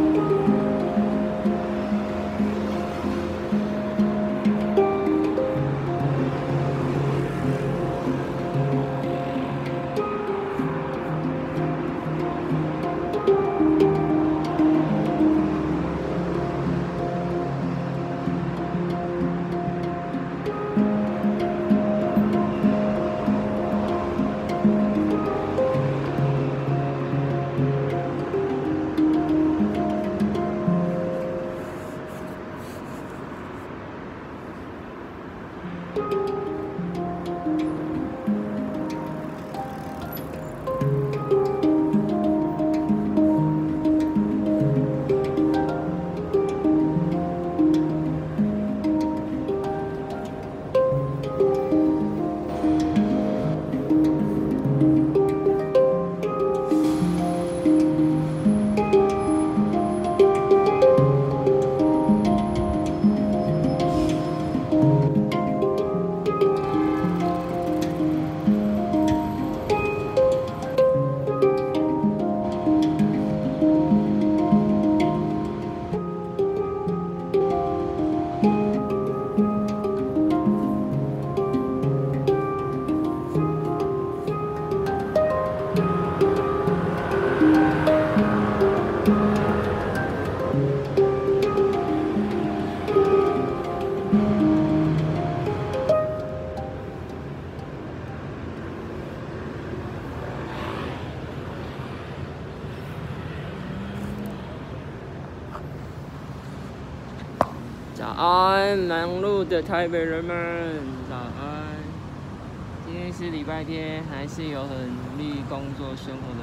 早安，忙碌的台北人们，早安！今天是礼拜天，还是有很努力工作生活的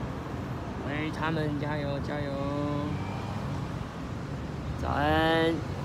人，为他们加油加油！早安。